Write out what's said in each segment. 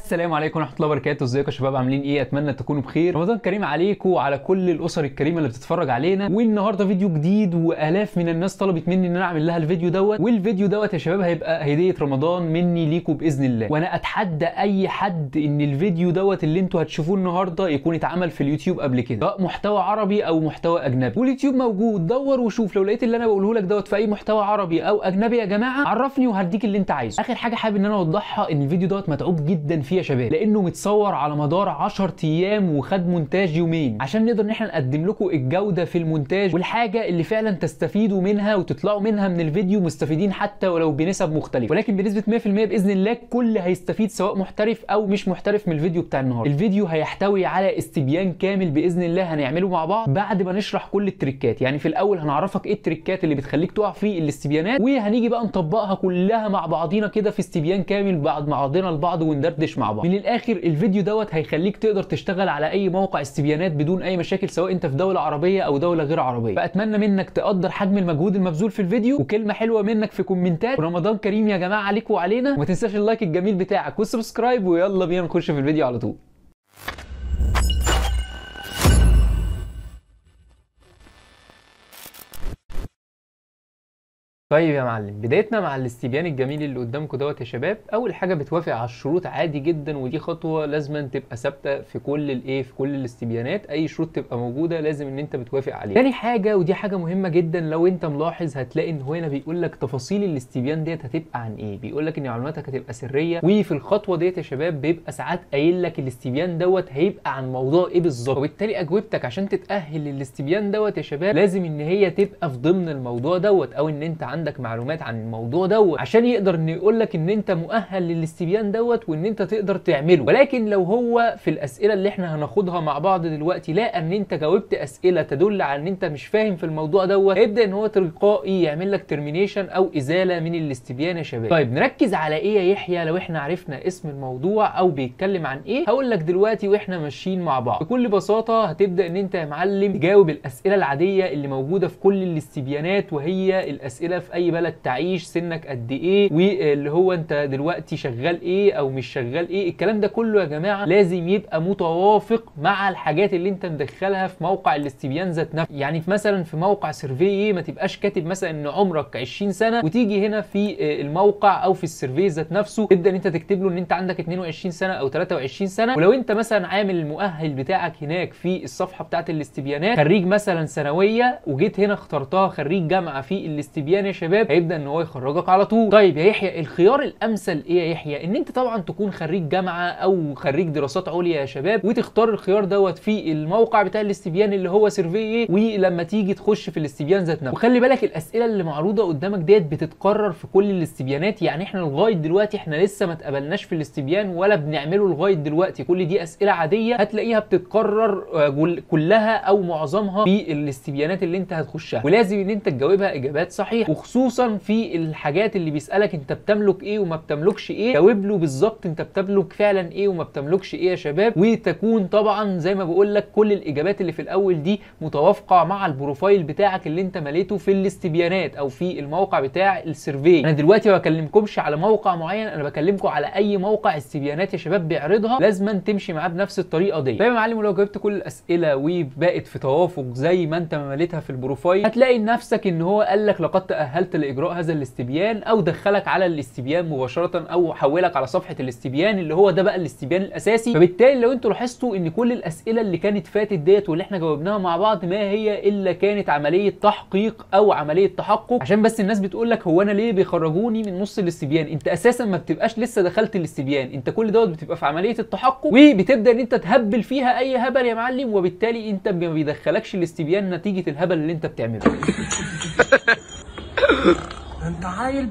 السلام عليكم ورحمه الله وبركاته. ازيكم يا شباب؟ عاملين ايه؟ اتمنى تكونوا بخير. رمضان كريم عليكم وعلى كل الاسر الكريمه اللي بتتفرج علينا. والنهارده فيديو جديد والاف من الناس طلبت مني ان انا اعمل لها الفيديو دوت. والفيديو دوت يا شباب هيبقى هديه رمضان مني ليكم باذن الله. وانا اتحدى اي حد ان الفيديو دوت اللي انتوا هتشوفوه النهارده يكون اتعمل في اليوتيوب قبل كده، سواء محتوى عربي او محتوى اجنبي. واليوتيوب موجود، دور وشوف. لو لقيت اللي انا بقوله لك دوت في اي محتوى عربي او اجنبي يا جماعه عرفني وهديك اللي انت عايزه. اخر حاجه حابب ان انا اوضحها ان الفيديو دوت متعوب جدا فيه يا شباب، لانه متصور على مدار 10 ايام وخد مونتاج يومين عشان نقدر ان احنا نقدم لكم الجوده في المونتاج والحاجه اللي فعلا تستفيدوا منها وتطلعوا منها من الفيديو مستفيدين حتى ولو بنسب مختلفه، ولكن بنسبه 100% باذن الله الكل هيستفيد سواء محترف او مش محترف من الفيديو بتاع النهارده. الفيديو هيحتوي على استبيان كامل باذن الله هنعمله مع بعض بعد ما نشرح كل التريكات. يعني في الاول هنعرفك ايه التريكات اللي بتخليك تقع في الاستبيانات، وهنيجي بقى نطبقها كلها مع بعضينا كده في استبيان كامل بعد بعضنا البعض وندردش مع بعض. من الاخر الفيديو دوت هيخليك تقدر تشتغل على اي موقع استبيانات بدون اي مشاكل، سواء انت في دوله عربيه او دوله غير عربيه. فاتمنى منك تقدر حجم المجهود المبذول في الفيديو وكلمه حلوه منك في كومنتات. ورمضان كريم يا جماعه عليكم وعلينا، وما تنساش اللايك الجميل بتاعك والسبسكرايب. ويلا بينا نخش في الفيديو على طول. طيب يا معلم، بدايتنا مع الاستبيان الجميل اللي قدامكم دوت يا شباب. اول حاجه بتوافق على الشروط عادي جدا، ودي خطوه لازم تبقى ثابته في كل في كل الاستبيانات. اي شروط تبقى موجوده لازم ان انت بتوافق عليها. تاني حاجه ودي حاجه مهمه جدا، لو انت ملاحظ هتلاقي ان هو هنا بيقول لك تفاصيل الاستبيان ديت هتبقى عن ايه. بيقول لك ان معلوماتك هتبقى سريه، وفي الخطوه ديت يا شباب بيبقى ساعات قايل لك الاستبيان دوت هيبقى عن موضوع ايه بالظبط. وبالتالي اجوبتك عشان تتاهل للاستبيان دوت يا شباب لازم ان هي تبقى في ضمن الموضوع دوت، او ان انت عندك معلومات عن الموضوع دوت عشان يقدر انه يقول لك ان انت مؤهل للاستبيان دوت وان انت تقدر تعمله. ولكن لو هو في الاسئله اللي احنا هناخدها مع بعض دلوقتي لقى ان انت جاوبت اسئله تدل على ان انت مش فاهم في الموضوع دوت، هيبدا ان هو تلقائي يعمل لك ترمينيشن او ازاله من الاستبيان يا شباب. طيب نركز على ايه يا يحيى لو احنا عرفنا اسم الموضوع او بيتكلم عن ايه؟ هقول لك دلوقتي واحنا ماشيين مع بعض. بكل بساطه هتبدا ان انت يا معلم تجاوب الاسئله العاديه اللي موجوده في كل الاستبيانات، وهي الاسئله في اي بلد تعيش، سنك قد ايه، واللي هو انت دلوقتي شغال ايه او مش شغال ايه. الكلام ده كله يا جماعه لازم يبقى متوافق مع الحاجات اللي انت مدخلها في موقع الاستبيان ذات نفسه. يعني مثلا في موقع سيرفي ما تبقاش كاتب مثلا ان عمرك 20 سنه وتيجي هنا في الموقع او في السيرفي ذات نفسه تبدا ان انت تكتب له ان انت عندك 22 سنه او 23 سنه. ولو انت مثلا عامل المؤهل بتاعك هناك في الصفحه بتاعه الاستبيانات خريج مثلا ثانويه وجيت هنا اخترتها خريج جامعه في الاستبيان يا شباب، هيبدا ان هو يخرجك على طول. طيب يا يحيى الخيار الامثل ايه يا يحيى؟ ان انت طبعا تكون خريج جامعه او خريج دراسات عليا يا شباب، وتختار الخيار دوت في الموقع بتاع الاستبيان اللي هو سيرفي، ولما تيجي تخش في الاستبيان ذات نفسه. وخلي بالك الاسئله اللي معروضه قدامك ديت بتتكرر في كل الاستبيانات. يعني احنا لغايه دلوقتي احنا لسه ما اتقبلناش في الاستبيان ولا بنعمله لغايه دلوقتي، كل دي اسئله عاديه هتلاقيها بتتكرر كلها او معظمها في الاستبيانات اللي انت هتخشها، ولازم ان انت تجاوبها اجابات صحيحه. وخصوصا في الحاجات اللي بيسالك انت بتملك ايه وما بتملكش ايه، جاوب له بالظبط انت بتملك فعلا ايه وما بتملكش ايه يا شباب. وتكون طبعا زي ما بقول لك كل الاجابات اللي في الاول دي متوافقه مع البروفايل بتاعك اللي انت مليته في الاستبيانات او في الموقع بتاع السيرفي. انا دلوقتي ما بكلمكمش على موقع معين، انا بكلمكم على اي موقع استبيانات يا شباب بيعرضها لازما تمشي معاه بنفس الطريقه دي. طيب يا معلم، ولو جاوبت كل الاسئله وبقت في توافق زي ما انت مليتها في البروفايل هتلاقي نفسك ان هو قال لك لقد تاهلت لاجراء هذا الاستبيان، او دخلك على الاستبيان مباشره، او حولك على صفحه الاستبيان اللي هو ده بقى الاستبيان الاساسي. فبالتالي لو انتوا لاحظتوا ان كل الاسئله اللي كانت فاتت ديت واللي احنا جاوبناها مع بعض ما هي الا كانت عمليه تحقيق او عمليه تحقق. عشان بس الناس بتقول لك هو انا ليه بيخرجوني من نص الاستبيان؟ انت اساسا ما بتبقاش لسه دخلت الاستبيان، انت كل دوت بتبقى في عمليه التحقق وبتبدا ان انت تهبل فيها اي هبل يا معلم، وبالتالي انت ما بيدخلكش الاستبيان نتيجه الهبل اللي انت بتعمله. انت عايل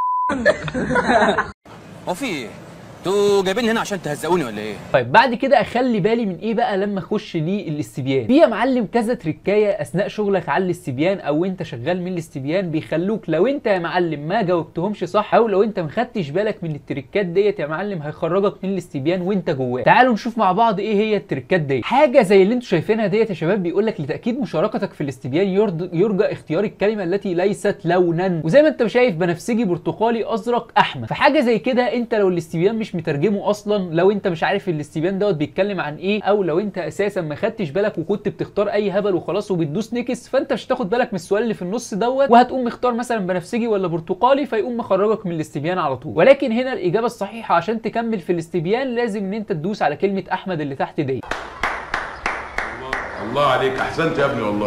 هو في ايه؟ انتوا جايبيني هنا عشان تهزقوني ولا ايه؟ طيب بعد كده اخلي بالي من ايه بقى لما اخش للاستبيان؟ في يا معلم كذا تريكايه اثناء شغلك على الاستبيان او انت شغال من الاستبيان بيخلوك لو انت يا معلم ما جاوبتهمش صح او لو انت ما خدتش بالك من التريكات ديت يا معلم هيخرجك من الاستبيان وانت جواه. تعالوا نشوف مع بعض ايه هي التريكات ديت. حاجه زي اللي انتوا شايفينها ديت يا شباب، بيقول لك لتاكيد مشاركتك في الاستبيان يرجى اختيار الكلمه التي ليست لونا، وزي ما انت شايف بنفسجي برتقالي ازرق احمر. فحاجه زي كده انت لو الاستبيان مش مش مترجمه اصلا، لو انت مش عارف الاستبيان دوت بيتكلم عن ايه، او لو انت اساسا ما خدتش بالك وكنت بتختار اي هبل وخلاص وبتدوس نكس، فانت مش هتاخد بالك من السؤال اللي في النص دوت وهتقوم مختار مثلا بنفسجي ولا برتقالي فيقوم مخرجك من الاستبيان على طول. ولكن هنا الاجابه الصحيحه عشان تكمل في الاستبيان لازم ان انت تدوس على كلمه احمد اللي تحت دي. الله عليك، احسنت يا ابني والله.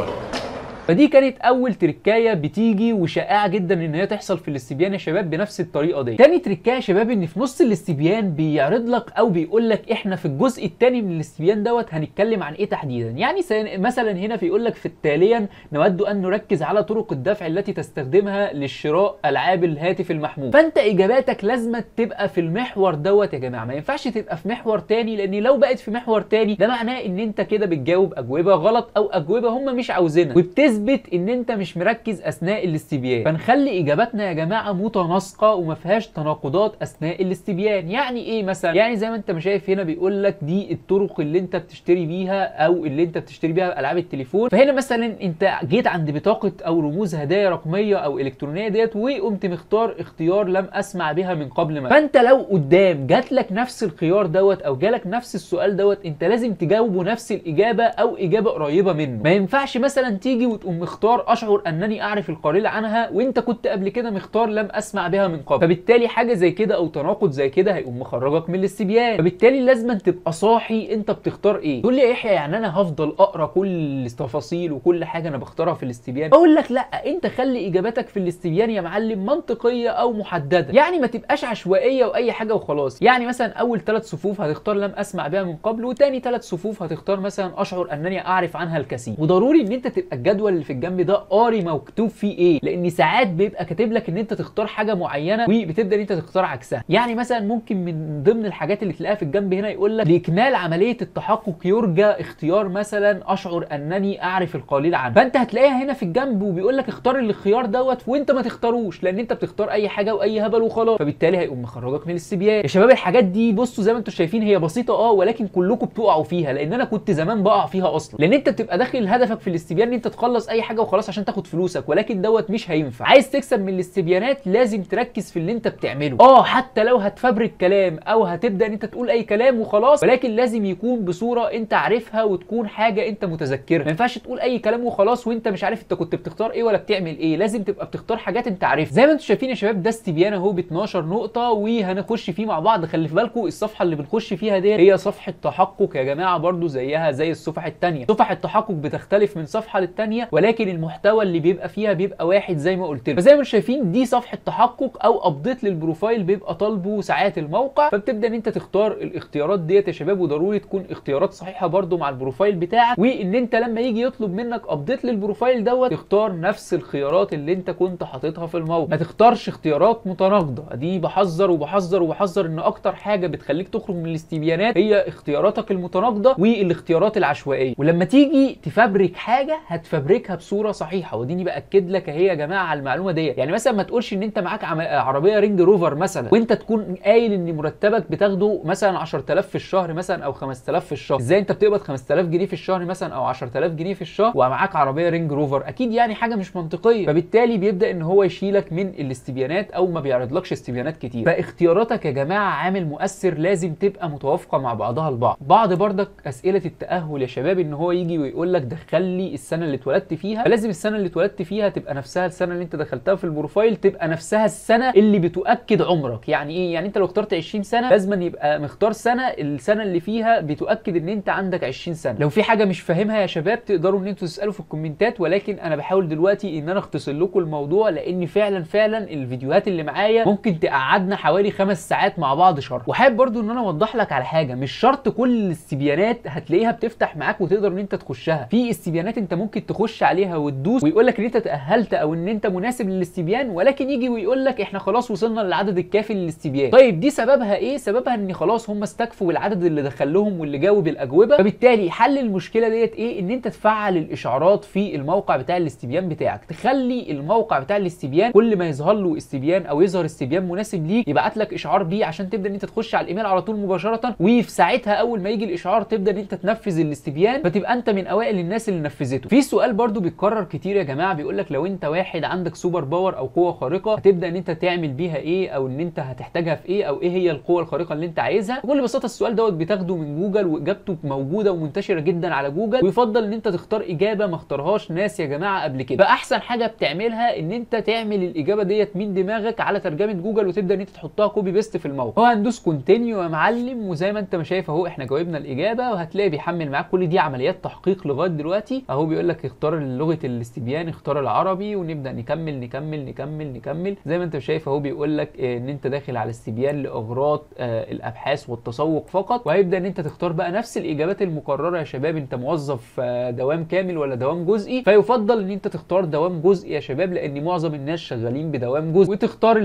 فدي كانت اول تركايه بتيجي وشائعه جدا ان هي تحصل في الاستبيان يا شباب بنفس الطريقه دي. تاني تركايه يا شباب ان في نص الاستبيان بيعرض لك او بيقول لك احنا في الجزء الثاني من الاستبيان دوت هنتكلم عن ايه تحديدا. يعني مثلا هنا بيقول لك في تاليا نود ان نركز على طرق الدفع التي تستخدمها للشراء العاب الهاتف المحمول. فانت اجاباتك لازم تبقى في المحور دوت يا جماعه، ما ينفعش تبقى في محور تاني، لان لو بقت في محور تاني ده معناه ان انت كده بتجاوب اجوبه غلط او اجوبه هم مش عاوزينها، وبتثبت ان انت مش مركز اثناء الاستبيان. فنخلي اجاباتنا يا جماعه متناسقه وما فيهاش تناقضات اثناء الاستبيان. يعني ايه مثلا؟ يعني زي ما انت ما شايف هنا بيقول لك دي الطرق اللي انت بتشتري بيها او اللي انت بتشتري بيها العاب التليفون. فهنا مثلا انت جيت عند بطاقه او رموز هدايا رقميه او الكترونيه ديت وقمت مختار اختيار لم اسمع بها من قبل مثلا. فانت لو قدام جات لك نفس الخيار دوت او جالك نفس السؤال دوت انت لازم تجاوبه نفس الاجابه او اجابه قريبه منه. ما ينفعش مثلا تيجي وتقوم مختار اشعر انني اعرف القليل عنها وانت كنت قبل كده مختار لم اسمع بها من قبل. فبالتالي حاجه زي كده او تناقض زي كده هيقوم مخرجك من الاستبيان. فبالتالي لازم تبقى صاحي انت بتختار ايه. تقول لي يا يحيى يعني انا هفضل اقرا كل التفاصيل وكل حاجه انا بختارها في الاستبيان؟ اقول لك لا، انت خلي اجاباتك في الاستبيان يا معلم منطقيه او محدده، يعني ما تبقاش عشوائيه واي حاجه وخلاص. يعني مثلا اول 3 صفوف هتختار لم اسمع بها من قبل، وتاني 3 صفوف هتختار مثلا اشعر انني اعرف عنها الكثير. وضروري ان انت تبقى الجدول اللي في الجنب ده قاري مكتوب فيه ايه، لان ساعات بيبقى كاتب لك ان انت تختار حاجه معينه وبتبدا ان انت تختار عكسها. يعني مثلا ممكن من ضمن الحاجات اللي تلاقيها في الجنب هنا يقول لك لاكمال عمليه التحقق يرجى اختيار مثلا اشعر انني اعرف القليل عنه. فانت هتلاقيها هنا في الجنب وبيقول لك اختار الخيار دوت وانت ما تختاروش لان انت بتختار اي حاجه واي هبل وخلاص. فبالتالي هيقوم مخرجك من الاستبيان. يا شباب الحاجات دي بصوا زي ما انتم شايفين هي بسيطه ولكن كلكم بتقعوا فيها، لان انا كنت زمان بقع فيها اصلا. لان انت بتبقى داخل هدفك في الاستبيان ان انت تخلص اي حاجه وخلاص عشان تاخد فلوسك، ولكن دوت مش هينفع. عايز تكسب من الاستبيانات لازم تركز في اللي انت بتعمله. حتى لو هتفبرك كلام او هتبدا ان انت تقول اي كلام وخلاص، ولكن لازم يكون بصوره انت عارفها وتكون حاجه انت متذكرها. ما ينفعش تقول اي كلام وخلاص وانت مش عارف انت كنت بتختار ايه ولا بتعمل ايه. لازم تبقى بتختار حاجات انت عارفها. زي ما انتم شايفين يا شباب ده استبيان اهو ب 12 نقطه وهنخش فيه مع بعض. خلي في بالكم الصفحه اللي بنخش فيها دي هي صفحه تحقق يا جماعه، برضو زيها زي الصفح الثانيه. صفح التحقق بتختلف من صفحه للثانيه ولكن المحتوى اللي بيبقى فيها بيبقى واحد زي ما قلت لكم. فزي ما انتم شايفين دي صفحه تحقق او ابديت للبروفايل بيبقى طالبه ساعات الموقع. فبتبدا ان انت تختار الاختيارات ديت يا شباب، وضروري تكون اختيارات صحيحه برضو مع البروفايل بتاعك، وان انت لما يجي يطلب منك ابديت للبروفايل دوت تختار نفس الخيارات اللي انت كنت حاططها في الموقع. ما تختارش اختيارات متناقضه. دي بحذر وبحذر وبحذر ان اكتر حاجه بتخليك تخرج من الاستبيانات هي اختياراتك المتناقضه والاختيارات العشوائيه. ولما تيجي تفبرك حاجه هتفبركها بصوره صحيحه، وديني باكد لك اهي يا جماعه على المعلومه دي. يعني مثلا ما تقولش ان انت معاك عربيه رينج روفر مثلا وانت تكون قايل ان مرتبك بتاخده مثلا 10000 في الشهر مثلا او 5000 في الشهر. ازاي انت بتقبض 5000 جنيه في الشهر مثلا او 10000 جنيه في الشهر ومعاك عربيه رينج روفر؟ اكيد يعني حاجه مش منطقيه. فبالتالي بيبدا ان هو يشيلك من الاستبيانات او ما بيعرضلكش استبيانات كتير. فاختياراتك يا جماعه عامل مؤثر لازم تبقى متوافقه مع بعضها البعض. بعض برضك اسئله التاهل يا شباب ان هو يجي ويقول لك دخل لي السنه اللي اتولدت فيها، فلازم السنه اللي اتولدت فيها تبقى نفسها السنه اللي انت دخلتها في البروفايل، تبقى نفسها السنه اللي بتؤكد عمرك. يعني ايه؟ يعني انت لو اخترت 20 سنه لازم يبقى مختار السنه اللي فيها بتؤكد ان انت عندك 20 سنه. لو في حاجه مش فاهمها يا شباب تقدروا ان انتوا تسالوا في الكومنتات، ولكن انا بحاول دلوقتي ان انا اختصر لكم الموضوع لان فعلا الفيديوهات اللي معايا ممكن تقعدنا حوالي 5 ساعات مع بعض شرح. وحابب برضو ان انا اوضح لك على حاجه، مش شرط كل الاستبيانات هتلاقيها بتفتح معاك وتقدر ان انت تخشها. في استبيانات انت ممكن تخش عليها وتدوس ويقول لك ان انت تاهلت او ان انت مناسب للاستبيان، ولكن يجي ويقول لك احنا خلاص وصلنا للعدد الكافي للاستبيان. طيب دي سببها ايه؟ سببها ان خلاص هم استكفوا بالعدد اللي دخلهم واللي جاوب الاجوبه. فبالتالي حل المشكله ديت ايه؟ ان انت تفعل الاشعارات في الموقع بتاع الاستبيان بتاعك، تخلي الموقع بتاع الاستبيان كل ما يظهر له استبيان او يظهر استبيان مناسب ليك يبعت لك اشعار بيه عشان تبدا ان انت تخش على الايميل على طول مباشره، وفي ساعتها اول ما يجي الاشعار تبدا ان انت تنفذ الاستبيان فتبقى انت من اوائل الناس اللي نفذته. في سؤال برضو برضو بيتكرر كتير يا جماعه، بيقول لك لو انت واحد عندك سوبر باور او قوه خارقه هتبدا ان انت تعمل بيها ايه، او ان انت هتحتاجها في ايه، او ايه هي القوه الخارقه اللي انت عايزها. بكل بساطه السؤال دوت بتاخده من جوجل واجابته موجوده ومنتشره جدا على جوجل، ويفضل ان انت تختار اجابه ما اختارهاش ناس يا جماعه قبل كده. فاحسن حاجه بتعملها ان انت تعمل الاجابه ديت من دماغك على ترجمه جوجل وتبدا ان انت تحطها كوبي بيست في الموقع. وهندوس كونتينيو يا معلم، وزي ما انت ما شايف اهو احنا جاوبنا الاجابه، وهتلاقي بيحمل معاك. كل دي عمليات تحقيق لغايه دلوقتي اهو. بيقول لك اختار لغه الاستبيان، اختار العربي، ونبدا نكمل نكمل نكمل نكمل. زي ما انت شايف اهو بيقول لك ان انت داخل على استبيان لاغراض الابحاث والتسوق فقط، وهيبدا ان انت تختار بقى نفس الاجابات المكرره يا شباب. انت موظف دوام كامل ولا دوام جزئي؟ فيفضل ان انت تختار دوام جزئي يا شباب، لان معظم الناس شغالين بدوام جزئي. وتختار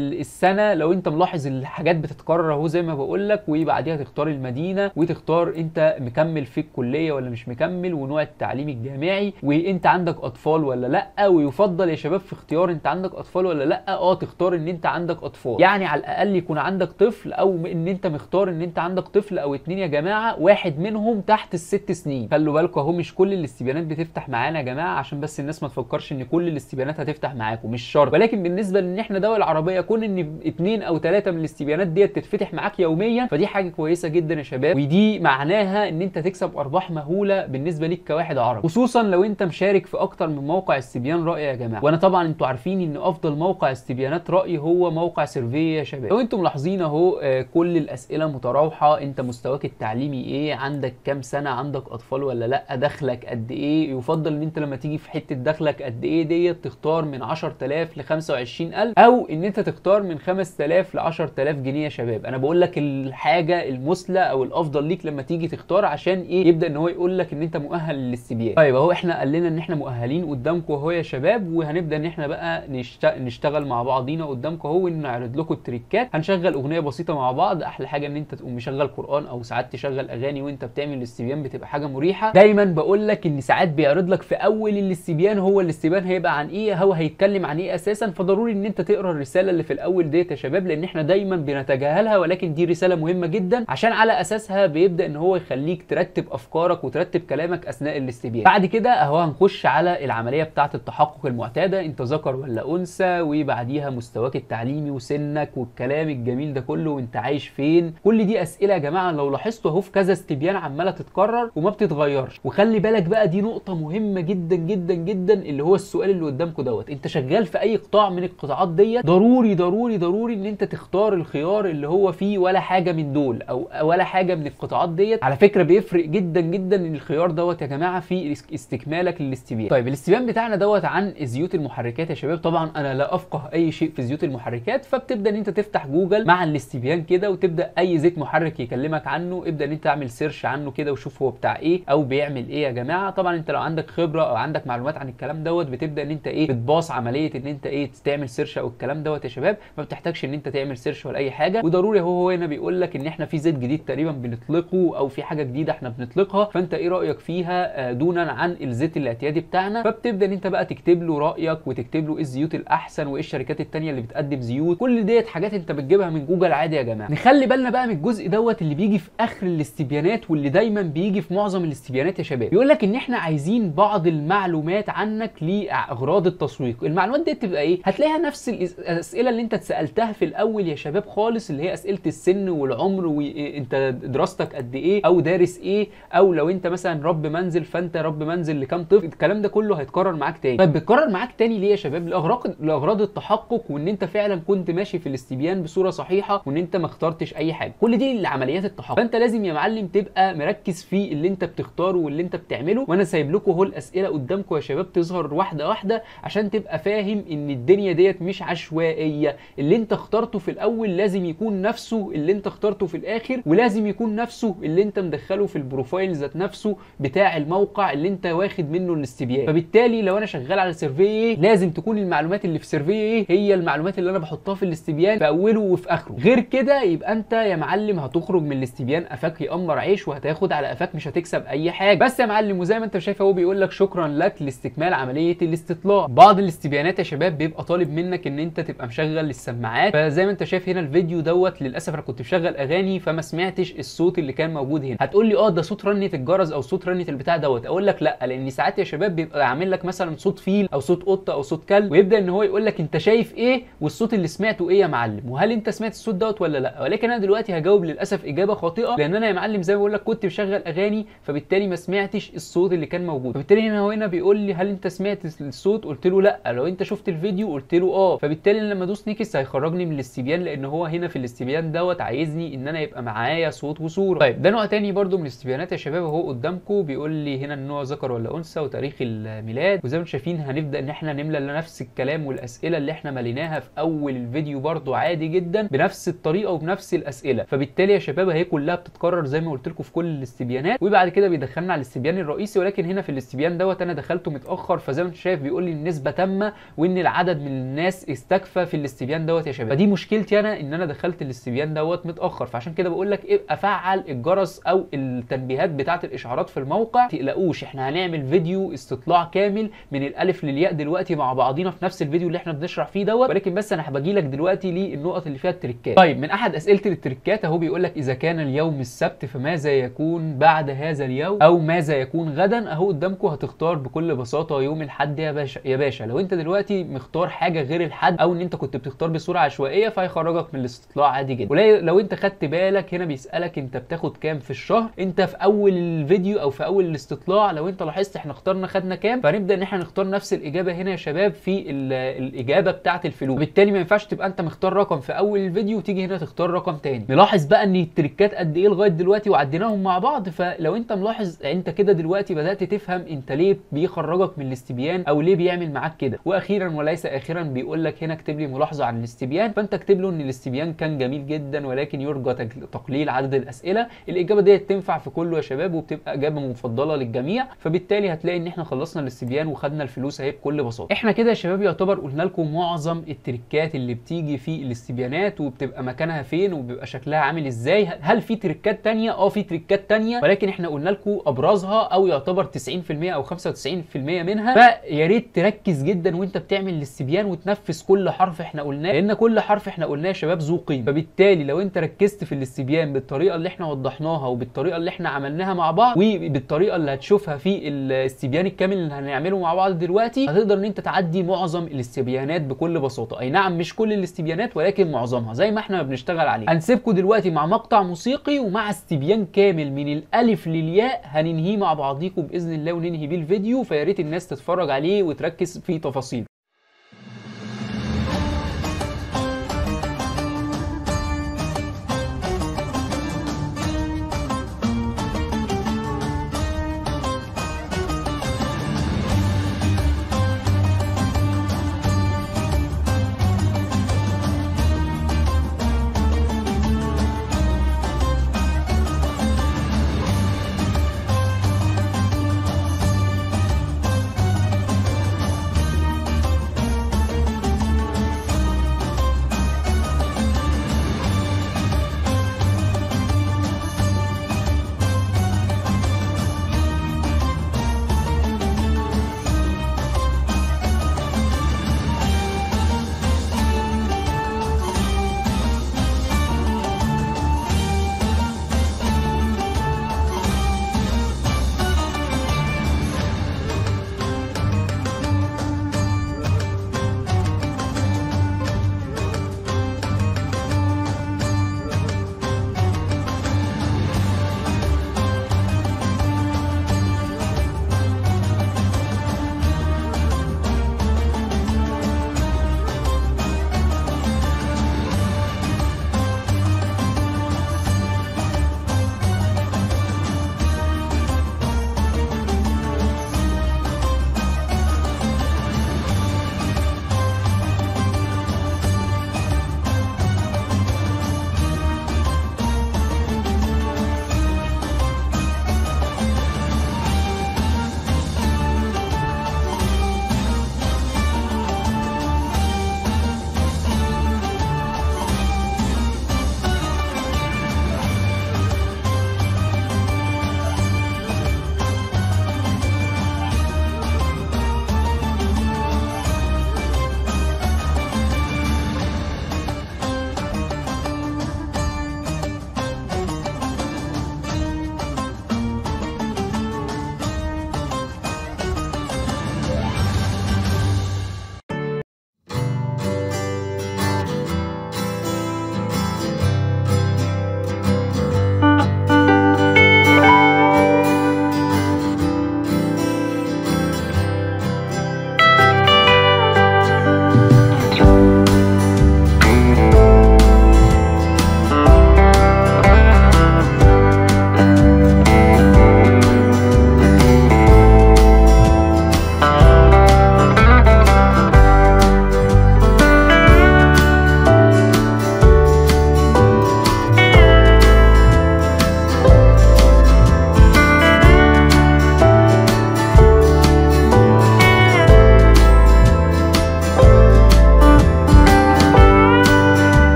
السنه لو انت ملاحظ الحاجات بتتكرر اهو زي ما بقول لك، وبعديها تختار المدينه، وتختار انت مكمل في الكليه ولا مش مكمل، ونوع التعليم الجامعي، وانت عندك اطفال ولا لا. ويفضل يا شباب في اختيار انت عندك اطفال ولا لا تختار ان انت عندك اطفال، يعني على الاقل يكون عندك طفل، او ان انت مختار ان انت عندك طفل او اتنين يا جماعه، واحد منهم تحت ال6 سنين. خلوا بالكم اهو مش كل الاستبيانات بتفتح معانا يا جماعه، عشان بس الناس ما تفكرش ان كل الاستبيانات هتفتح معاكم، مش شرط. ولكن بالنسبه لان احنا دول عربيه، كون ان 2 أو 3 من الاستبيانات ديت تتفتح معاك يوميا، فدي حاجه كويسه جدا يا شباب، ودي معناها ان انت تكسب ارباح مهوله بالنسبه ليك كواحد عربي، خصوصا لو انت مشارك في اكتر من موقع استبيان رأي يا جماعه. وانا طبعا انتوا عارفين ان افضل موقع استبيانات رأي هو موقع سيرفي يا شباب. لو انتم ملاحظين اهو كل الاسئله متراوحه، انت مستواك التعليمي ايه، عندك كام سنه، عندك اطفال ولا لا، دخلك قد ايه. يفضل ان انت لما تيجي في حته دخلك قد ايه ديت تختار من 10000 ل 25000، او ان انت تختار من 5000 ل 10000 جنيه يا شباب. انا بقول لك الحاجه المثلى او الافضل ليك لما تيجي تختار، عشان ايه يبدا ان هو يقول لك ان انت مؤهل للاستبيان. طيب اهو احنا قال لنا ان احنا مؤهلين قدامكم اهو يا شباب، وهنبدا ان احنا بقى نشتغل مع بعضينا قدامكم اهو، ونعرض لكم التريكات. هنشغل اغنيه بسيطه مع بعض. احلى حاجه ان انت تقوم مشغل قران، او ساعات تشغل اغاني وانت بتعمل الاستبيان، بتبقى حاجه مريحه. دايما بقول لك ان ساعات بيعرض لك في اول الاستبيان هو الاستبيان هيبقى عن ايه، هو هيتكلم عن ايه اساسا. فضروري ان انت تقرا الرساله اللي في الاول ديت يا شباب، لان احنا دايما بنتجاهلها، ولكن دي رساله مهمه جدا، عشان على اساسها بيبدا ان هو يخليك ترتب افكارك وترتب كلامك اثناء الاستبيان. بعد كده اهو هنخش على العمليه بتاعه التحقق المعتاده، انت ذكر ولا انثى، وبعديها مستواك التعليمي وسنك والكلام الجميل ده كله، وانت عايش فين. كل دي اسئله يا جماعه لو لاحظتوا اهو في كذا استبيان عماله تتكرر وما بتتغيرش. وخلي بالك بقى دي نقطه مهمه جدا جدا جدا، اللي هو السؤال اللي قدامكم دوت، انت شغال في اي قطاع من القطاعات ديت، ضروري ضروري ضروري ان انت تختار الخيار اللي هو فيه ولا حاجه من دول، او ولا حاجه من القطاعات ديت. على فكره بيفرق جدا جدا ان الخيار دوت يا جماعه في استكمالك للاستبيان. طيب الاستبيان بتاعنا دوت عن زيوت المحركات يا شباب. طبعا انا لا افقه اي شيء في زيوت المحركات، فبتبدا ان انت تفتح جوجل مع الاستبيان كده، وتبدا اي زيت محرك يكلمك عنه ابدا ان انت تعمل سيرش عنه كده، وشوف هو بتاع ايه او بيعمل ايه يا جماعه. طبعا انت لو عندك خبره او عندك معلومات عن الكلام دوت، بتبدا ان انت ايه بتباص عمليه ان انت ايه تعمل سيرش او الكلام دوت يا شباب. ما بتحتاجش ان انت تعمل سيرش ولا اي حاجه. وضروري هو هنا بيقول لك ان احنا في زيت جديد تقريبا بنطلقه، او في حاجه جديده احنا بنطلقها، فانت ايه رايك فيها دونا عن الزيت الاعتيادي بتاعنا. فبتبدا ان انت بقى تكتب له رايك، وتكتب له ايه الزيوت الاحسن، وايه الشركات الثانيه اللي بتقدم زيوت. كل ديت حاجات انت بتجيبها من جوجل عادي يا جماعه. نخلي بالنا بقى من الجزء دوت اللي بيجي في اخر الاستبيانات، واللي دايما بيجي في معظم الاستبيانات يا شباب. بيقول لك ان احنا عايزين بعض المعلومات عنك لاغراض التسويق. المعلومات دي بتبقى ايه؟ هتلاقيها نفس الاسئله اللي انت اتسالتها في الاول يا شباب خالص، اللي هي اسئله السن والعمر، وانت دراستك قد ايه، او دارس ايه، او لو انت مثلا رب منزل فانت رب منزل لكام طفل. الكلام ده كله هيتكرر معاك تاني. طيب بيتكرر معاك تاني ليه يا شباب؟ لاغراض التحقق، وان انت فعلا كنت ماشي في الاستبيان بصوره صحيحه، وان انت ما اخترتش اي حاجه. كل دي لعمليات التحقق. فانت لازم يا معلم تبقى مركز في اللي انت بتختاره واللي انت بتعمله. وانا سايب لكم اهو الاسئله قدامكم يا شباب تظهر واحده واحده، عشان تبقى فاهم ان الدنيا ديت مش عشوائيه. اللي انت اخترته في الاول لازم يكون نفسه اللي انت اخترته في الاخر، ولازم يكون نفسه اللي انت مدخله في البروفايل ذات نفسه بتاع الموقع اللي انت واخد منه الاستبيان. فبالتالي لو انا شغال على سيرفي لازم تكون المعلومات اللي في سيرفي هي المعلومات اللي انا بحطها في الاستبيان في اوله وفي اخره. غير كده يبقى انت يا معلم هتخرج من الاستبيان قفاك يقمر عيش، وهتاخد على قفاك، مش هتكسب اي حاجه. بس يا معلم، وزي ما انت شايف هو بيقول لك شكرا لك لاستكمال عمليه الاستطلاع. بعض الاستبيانات يا شباب بيبقى طالب منك ان انت تبقى مشغل السماعات، فزي ما انت شايف هنا الفيديو دوت للاسف انا كنت مشغل اغاني فما سمعتش الصوت اللي كان موجود هنا. هتقول لي ده صوت رنه الجرس او صوت رنه البتاع دوت. اقول لك لا، لان ساعات ساعات يا شباب بيبقى عامل لك مثلا صوت فيل او صوت قطه او صوت كلب، ويبدا ان هو يقول لك انت شايف ايه والصوت اللي سمعته ايه يا معلم، وهل انت سمعت الصوت دوت ولا لا. ولكن انا دلوقتي هجاوب للاسف اجابه خاطئه، لان انا يا معلم زي ما بقول لك كنت مشغل اغاني، فبالتالي ما سمعتش الصوت اللي كان موجود. فبالتالي هنا بيقول لي هل انت سمعت الصوت، قلت له لا. لو انت شفت الفيديو قلت له اه. فبالتالي لما ادوس نيكست هيخرجني من الاستبيان، لان هو هنا في الاستبيان دوت عايزني ان انا يبقى معايا صوت وصوره. طيب ده نوع تاني برده من الاستبيانات يا شباب اهو قدامكم، بيقول لي هنا النوع ذكر ولا انثى وتاريخ الميلاد. وزي ما انتم شايفين هنبدا ان احنا نملى نفس الكلام والاسئله اللي احنا مليناها في اول الفيديو برده عادي جدا بنفس الطريقه وبنفس الاسئله. فبالتالي يا شباب هي كلها بتتكرر زي ما قلت لكم في كل الاستبيانات، وبعد كده بيدخلنا على الاستبيان الرئيسي. ولكن هنا في الاستبيان دوت انا دخلته متاخر، فزي ما انت شايف بيقول لي النسبه تامه وان العدد من الناس استكفى في الاستبيان دوت يا شباب. فدي مشكلتي انا ان انا دخلت الاستبيان دوت متاخر، فعشان كده بقول لك ابقى فعل الجرس او التنبيهات بتاعه الاشعارات في الموقع. ما تقلقوش احنا هنعمل فيديو استطلاع كامل من الالف للياء دلوقتي مع بعضينا في نفس الفيديو اللي احنا بنشرح فيه دوت، ولكن بس انا هبجي لك دلوقتي للنقط اللي فيها التريكات. طيب من احد اسئله التريكات اهو بيقول لك اذا كان اليوم السبت فماذا يكون بعد هذا اليوم او ماذا يكون غدا. اهو قدامكم هتختار بكل بساطه يوم الاحد يا باشا. لو انت دلوقتي مختار حاجه غير الحد او ان انت كنت بتختار بصوره عشوائيه فهيخرجك من الاستطلاع عادي جدا. ولو انت خدت بالك هنا بيسالك انت بتاخد كام في الشهر. انت في اول الفيديو او في اول الاستطلاع لو انت لاحظت احنا خدنا كام، فنبدا ان احنا نختار نفس الاجابه هنا يا شباب في الاجابه بتاعه الفلوس. بالتالي ما ينفعش تبقى انت مختار رقم في اول الفيديو وتيجي هنا تختار رقم تاني. نلاحظ بقى ان التريكات قد ايه لغايه دلوقتي وعديناهم مع بعض. فلو انت ملاحظ انت كده دلوقتي بدات تفهم انت ليه بيخرجك من الاستبيان او ليه بيعمل معاك كده. واخيرا وليس اخيرا بيقول لك هنا اكتب لي ملاحظه عن الاستبيان، فانت اكتب له ان الاستبيان كان جميل جدا ولكن يرجى تقليل عدد الاسئله. الاجابه ديت تنفع في كله يا شباب وبتبقى اجابه مفضله للجميع. فبالتالي هتلاقي ان احنا خلصنا الاستبيان وخدنا الفلوس اهي بكل بساطه. احنا كده يا شباب يعتبر قلنا لكم معظم التريكات اللي بتيجي في الاستبيانات وبتبقى مكانها فين وبيبقى شكلها عامل ازاي. هل في تريكات تانية؟ في تريكات تانية ولكن احنا قلنا لكم ابرزها او يعتبر 90% او 95% منها. فيا ريت تركز جدا وانت بتعمل الاستبيان وتنفذ كل حرف احنا قلناه، لان كل حرف احنا قلناه يا شباب ذو قيمه. فبالتالي لو انت ركزت في الاستبيان بالطريقه اللي احنا وضحناها وبالطريقه اللي احنا عملناها مع بعض وبالطريقه اللي هتشوفها في الاستبيان الكامل اللي هنعمله مع بعض دلوقتي، هتقدر ان انت تعدي معظم الاستبيانات بكل بساطه. اي نعم مش كل الاستبيانات ولكن معظمها زي ما احنا بنشتغل عليه. هنسيبكم دلوقتي مع مقطع موسيقي ومع استبيان كامل من الالف للياء هننهيه مع بعضيكم باذن الله وننهي بيه الفيديو. فيا ريت الناس تتفرج عليه وتركز في تفاصيل.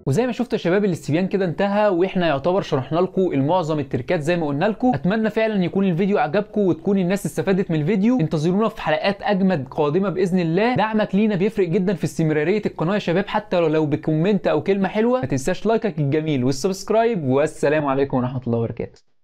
وزي ما شفتوا يا شباب الاستبيان كده انتهى، واحنا يعتبر شرحنا لكم المعظم التركات زي ما قلنا لكم. اتمنى فعلا يكون الفيديو عجبكم وتكون الناس استفادت من الفيديو. انتظرونا في حلقات اجمد قادمه باذن الله. دعمك لينا بيفرق جدا في استمراريه القناه يا شباب، حتى لو بكومنت او كلمه حلوه. ما تنساش لايكك الجميل والسبسكرايب، والسلام عليكم ورحمه الله وبركاته.